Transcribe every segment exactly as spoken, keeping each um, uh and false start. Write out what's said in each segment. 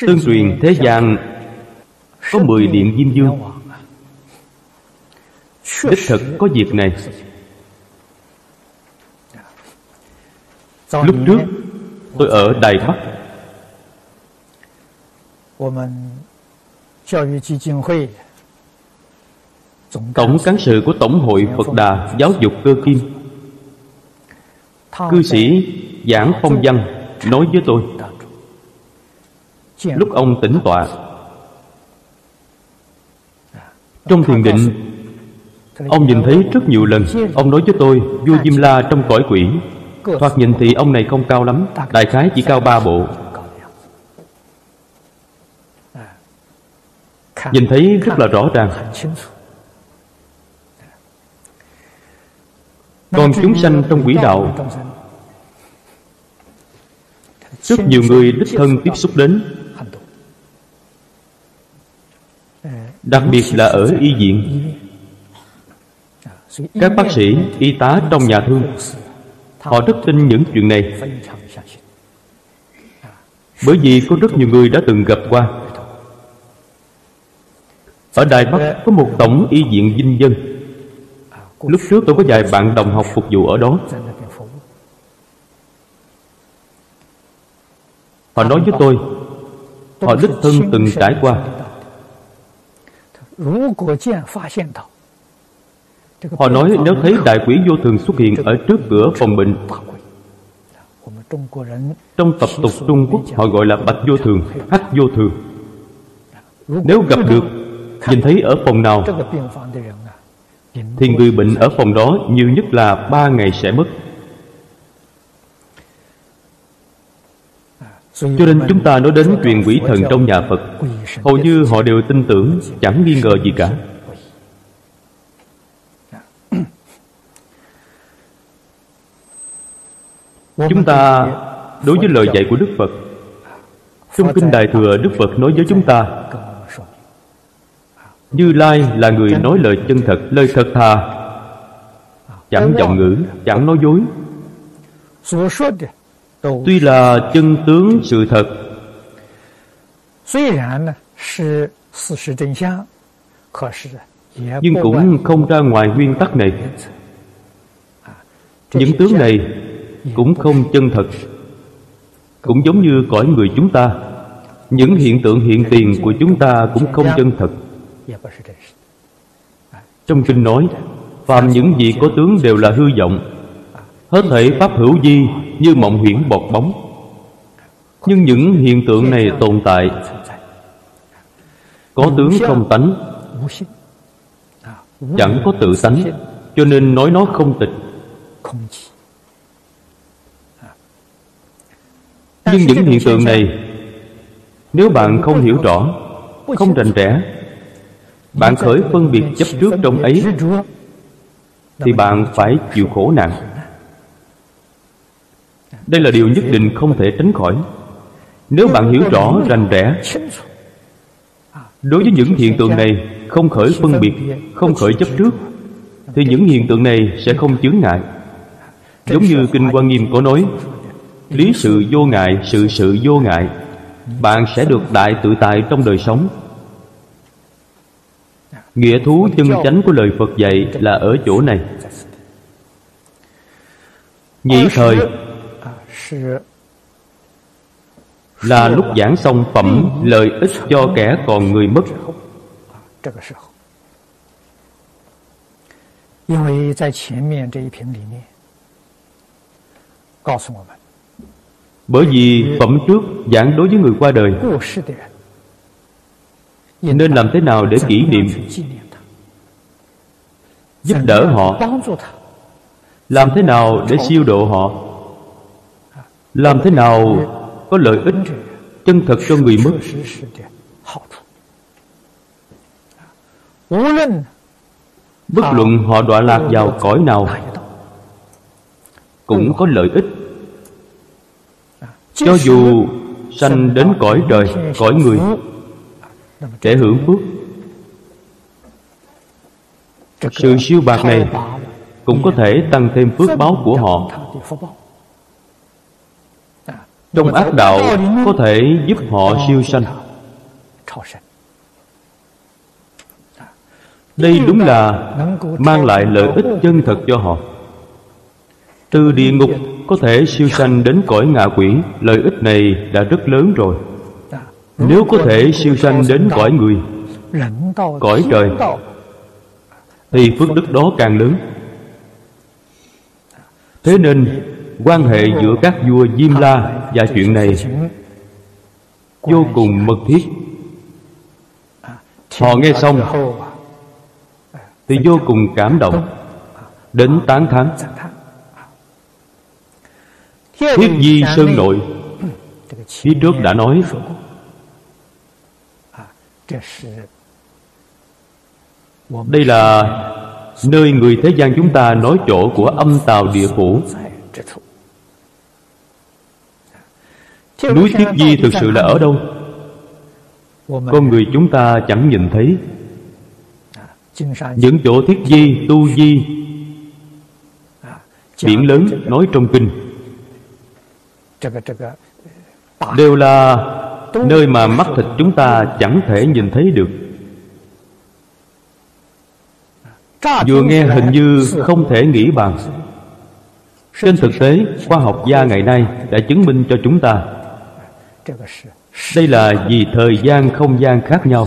Tương truyền thế gian có mười điện Diêm Vương. Đích thực có việc này. Lúc trước tôi ở Đài Bắc, Tổng cán sự của Tổng hội Phật Đà Giáo dục Cơ Kim, cư sĩ Giảng Phong Văn nói với tôi, lúc ông tĩnh tọa trong thiền định, ông nhìn thấy rất nhiều lần. Ông nói với tôi, vua Diêm La trong cõi quỷ, thoạt nhìn thì ông này không cao lắm, đại khái chỉ cao ba bộ. Nhìn thấy rất là rõ ràng. Còn chúng sanh trong quỷ đạo, rất nhiều người đích thân tiếp xúc đến, đặc biệt là ở y viện. Các bác sĩ, y tá trong nhà thương, họ rất tin những chuyện này, bởi vì có rất nhiều người đã từng gặp qua. Ở Đài Bắc có một tổng y viện Vinh Dân. Lúc trước tôi có vài bạn đồng học phục vụ ở đó. Họ nói với tôi, họ đích thân từng trải qua. Họ nói nếu thấy đại quỷ vô thường xuất hiện ở trước cửa phòng bệnh, trong tập tục Trung Quốc họ gọi là bạch vô thường, hắc vô thường. Nếu gặp được, nhìn thấy ở phòng nào, thì người bệnh ở phòng đó nhiều nhất là ba ngày sẽ mất. Cho nên chúng ta nói đến truyền quỷ thần trong nhà Phật, hầu như họ đều tin tưởng, chẳng nghi ngờ gì cả. Chúng ta đối với lời dạy của Đức Phật, trong Kinh Đại Thừa, Đức Phật nói với chúng ta, Như Lai là người nói lời chân thật, lời thật thà, chẳng vọng ngữ, chẳng nói dối. Tuy là chân tướng sự thật, nhưng cũng không ra ngoài nguyên tắc này. Những tướng này cũng không chân thật, cũng giống như cõi người chúng ta. Những hiện tượng hiện tiền của chúng ta cũng không chân thật. Trong kinh nói, phàm những gì có tướng đều là hư vọng, hết thảy pháp hữu vi như mộng huyễn bọt bóng. Nhưng những hiện tượng này tồn tại, có tướng không tánh, chẳng có tự tánh, cho nên nói nó không tịch. Nhưng những hiện tượng này, nếu bạn không hiểu rõ, không rành rẽ, bạn khởi phân biệt chấp trước trong ấy, thì bạn phải chịu khổ nạn. Đây là điều nhất định không thể tránh khỏi. Nếu bạn hiểu rõ, rành rẽ, đối với những hiện tượng này không khởi phân biệt, không khởi chấp trước, thì những hiện tượng này sẽ không chướng ngại. Giống như Kinh Hoa Nghiêm có nói, lý sự vô ngại, sự sự vô ngại, bạn sẽ được đại tự tại trong đời sống. Nghĩa thú chân chánh của lời Phật dạy là ở chỗ này. Nhĩ thời là lúc giảng xong phẩm lợi ích cho kẻ còn người mất. Bởi vì phẩm trước giảng đối với người qua đời, nên làm thế nào để kỷ niệm, giúp đỡ họ, làm thế nào để siêu độ họ, làm thế nào có lợi ích chân thật cho người mất. Bất luận họ đọa lạc vào cõi nào, cũng có lợi ích. Cho dù sanh đến cõi trời, cõi người, để hưởng phước, sự siêu bạc này cũng có thể tăng thêm phước báo của họ. trong ác đạo có thể giúp họ siêu sanh. Đây đúng là mang lại lợi ích chân thật cho họ. Từ địa ngục có thể siêu sanh đến cõi ngạ quỷ, lợi ích này đã rất lớn rồi. Nếu có thể siêu sanh đến cõi người, cõi trời, thì phước đức đó càng lớn. Thế nên quan hệ giữa các vua Diêm La và chuyện này vô cùng mật thiết. Họ nghe xong thì vô cùng cảm động, đến tán thán. Thiết Di Sơn Nội phía trước đã nói, đây là nơi người thế gian chúng ta nói chỗ của âm tào địa phủ. Núi Thiết Di thực sự là ở đâu? Con người chúng ta chẳng nhìn thấy. Những chỗ Thiết Di, Tu Di, biển lớn nói trong kinh đều là nơi mà mắt thịt chúng ta chẳng thể nhìn thấy được. Vừa nghe hình như không thể nghĩ bàn. Trên thực tế, khoa học gia ngày nay đã chứng minh cho chúng ta đây là vì thời gian không gian khác nhau.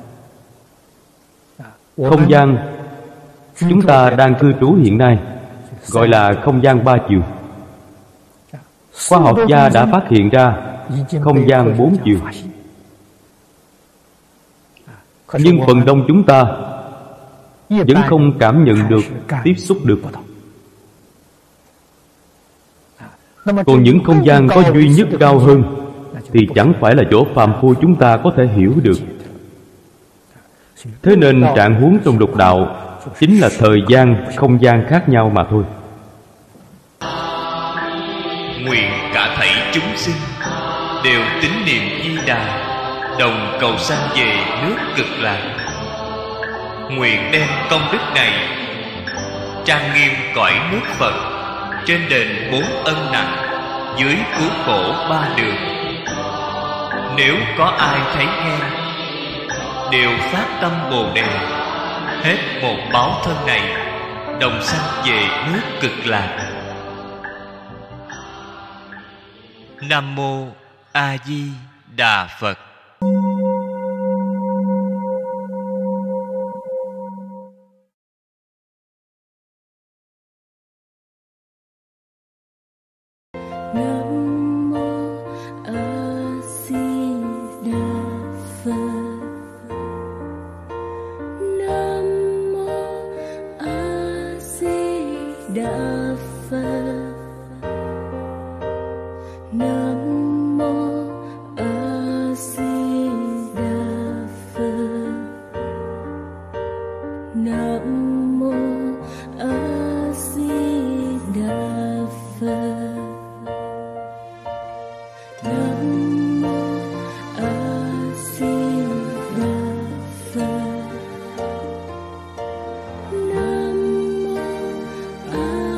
Không gian chúng ta đang cư trú hiện nay gọi là không gian ba chiều. Khoa học gia đã phát hiện ra không gian bốn chiều. Nhưng phần đông chúng ta vẫn không cảm nhận được, tiếp xúc được. Còn những không gian có duy nhất cao hơn thì chẳng phải là chỗ phàm phu chúng ta có thể hiểu được. Thế nên trạng huống trong lục đạo chính là thời gian, không gian khác nhau mà thôi. Nguyện cả thảy chúng sinh đều tín niệm Di Đà, đồng cầu sanh về nước Cực Lạc. Nguyện đem công đức này trang nghiêm cõi nước Phật, trên đền bốn ân nặng, dưới cứu khổ ba đường. Nếu có ai thấy nghe, đều phát tâm Bồ Đề, hết một báo thân này, đồng sanh về nước Cực Lạc. Nam Mô A Di Đà Phật.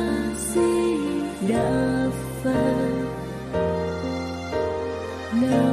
No.